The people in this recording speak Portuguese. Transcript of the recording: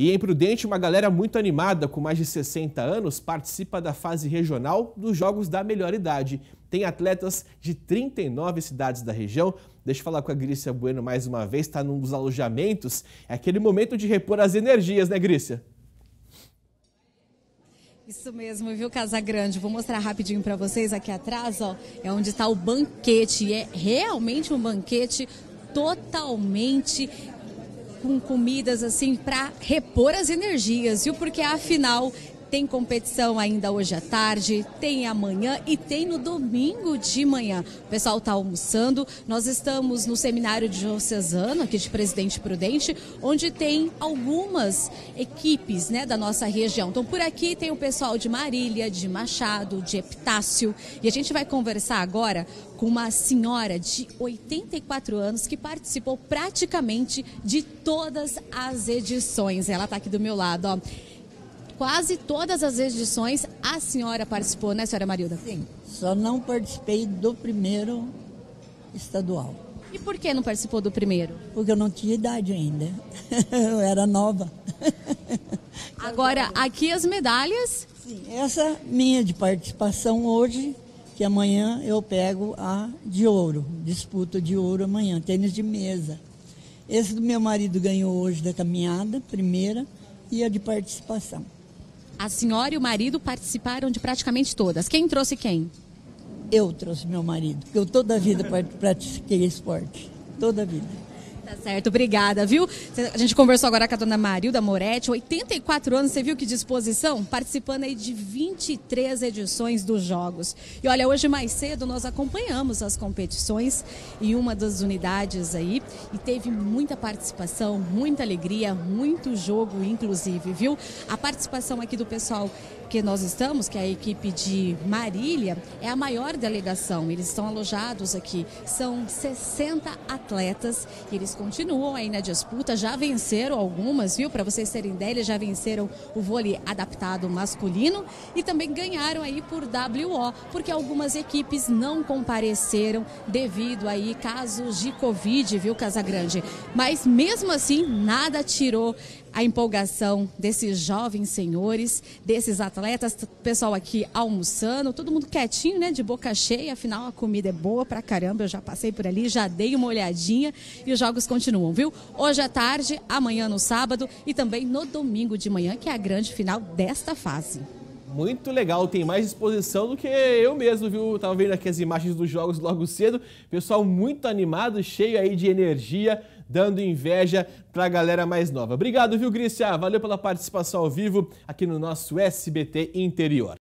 E em Prudente, uma galera muito animada, com mais de 60 anos, participa da fase regional dos Jogos da Melhor Idade. Tem atletas de 39 cidades da região. Deixa eu falar com a Grícia Bueno mais uma vez, está num dos alojamentos. É aquele momento de repor as energias, né, Grícia? Isso mesmo, viu, Casagrande? Vou mostrar rapidinho para vocês aqui atrás, ó, é onde está o banquete. E é realmente um banquete totalmente com comidas assim para repor as energias, viu? Porque afinal tem competição ainda hoje à tarde, tem amanhã e tem no domingo de manhã. O pessoal está almoçando. Nós estamos no seminário diocesano aqui de Presidente Prudente, onde tem algumas equipes, né, da nossa região. Então por aqui tem o pessoal de Marília, de Machado, de Epitácio. E a gente vai conversar agora com uma senhora de 84 anos que participou praticamente de todas as edições. Ela está aqui do meu lado, ó. Quase todas as edições a senhora participou, né, senhora Marilda? Sim, só não participei do primeiro estadual. E por que não participou do primeiro? Porque eu não tinha idade ainda, eu era nova. Agora, aqui as medalhas? Sim, essa minha de participação hoje, que amanhã eu pego a de ouro, disputa de ouro amanhã, tênis de mesa. Esse do meu marido ganhou hoje da caminhada, primeira, e a de participação. A senhora e o marido participaram de praticamente todas. Quem trouxe quem? Eu trouxe meu marido, porque eu toda a vida pratiquei esporte, toda a vida. Tá certo, obrigada, viu? A gente conversou agora com a dona Marilda Moretti, 84 anos, você viu que disposição? Participando aí de 23 edições dos Jogos. E olha, hoje mais cedo nós acompanhamos as competições em uma das unidades aí e teve muita participação, muita alegria, muito jogo inclusive, viu? A participação aqui do pessoal que nós estamos, que é a equipe de Marília, é a maior delegação. Eles estão alojados aqui. São 60 atletas e eles continuam aí na disputa. Já venceram algumas, viu? Para vocês terem ideia, eles já venceram o vôlei adaptado masculino e também ganharam aí por WO, porque algumas equipes não compareceram devido aí casos de Covid, viu, Casagrande? Mas mesmo assim, nada tirou a empolgação desses jovens senhores, desses atletas, pessoal aqui almoçando, todo mundo quietinho, né, de boca cheia, afinal a comida é boa pra caramba, eu já passei por ali, já dei uma olhadinha e os jogos continuam, viu? Hoje à tarde, amanhã no sábado e também no domingo de manhã, que é a grande final desta fase. Muito legal, tem mais disposição do que eu mesmo, viu? Tava vendo aqui as imagens dos jogos logo cedo, pessoal muito animado, cheio aí de energia, dando inveja pra galera mais nova. Obrigado, viu, Grícia? Valeu pela participação ao vivo aqui no nosso SBT Interior.